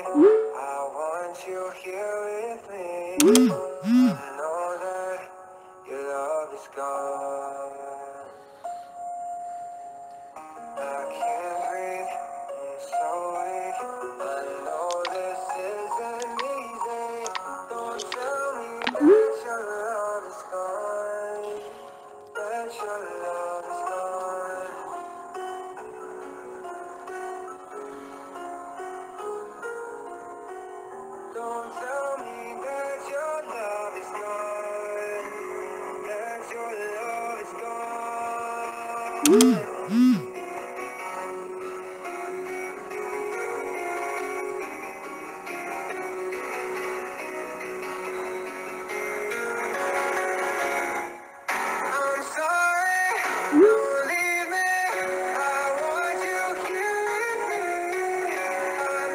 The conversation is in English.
I want you here with me. I know that your love is gone. I can't breathe, I'm so weak. I know this isn't easy. Don't tell me that your love is gone. That your love is gone. Don't tell me that your love is gone. That your love is gone.